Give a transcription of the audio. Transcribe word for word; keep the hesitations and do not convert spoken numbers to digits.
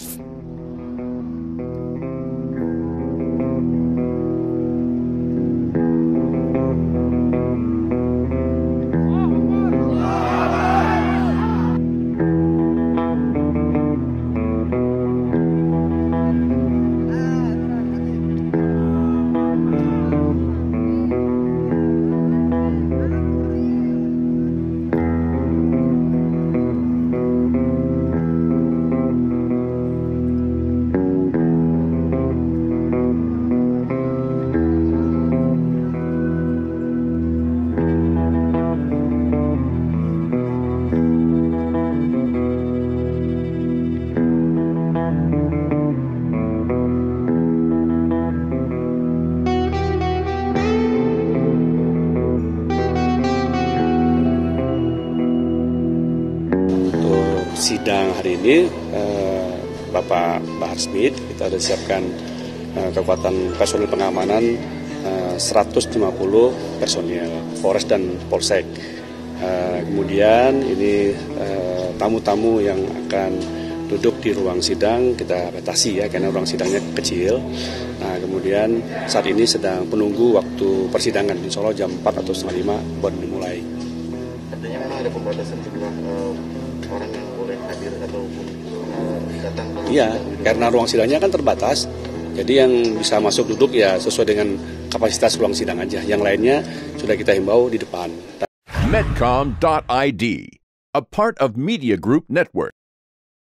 Sidang hari ini, eh, Bapak Bahar Smith, kita sudah siapkan eh, kekuatan personil pengamanan eh, seratus lima puluh personil Polres dan Polsek. Eh, kemudian ini eh, tamu-tamu yang akan duduk di ruang sidang kita batasi ya, karena ruang sidangnya kecil. Nah, kemudian saat ini sedang menunggu waktu persidangan, insya Allah jam empat atau setengah lima baru dimulai. Artinya memang ada pembatasan jumlah uh, orang yang boleh hadir ataupun uh, datang? Iya, karena ruang sidangnya kan terbatas, jadi yang bisa masuk duduk ya sesuai dengan kapasitas ruang sidang aja. Yang lainnya sudah kita himbau di depan. Medcom dot I D, a part of Media Group Network.